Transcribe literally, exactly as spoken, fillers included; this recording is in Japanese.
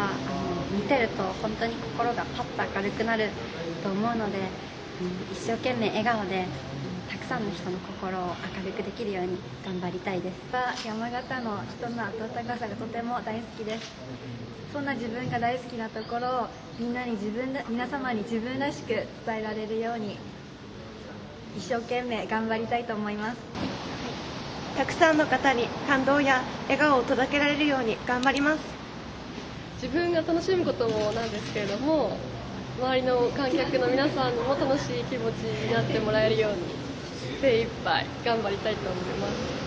はあの見てると本当に心がパッと明るくなると思うので、うん、一生懸命笑顔で、うん、たくさんの人の心を明るくできるように頑張りたいです。山形の人の温かさがとても大好きです。そんな自分が大好きなところをみんなに自分で皆様に自分らしく伝えられるように一生懸命頑張りたいと思います。 たくさんの方に感動や笑顔を届けられるように頑張ります。 自分が楽しむこともなんですけれども、周りの観客の皆さんも楽しい気持ちになってもらえるように精一杯頑張りたいと思います。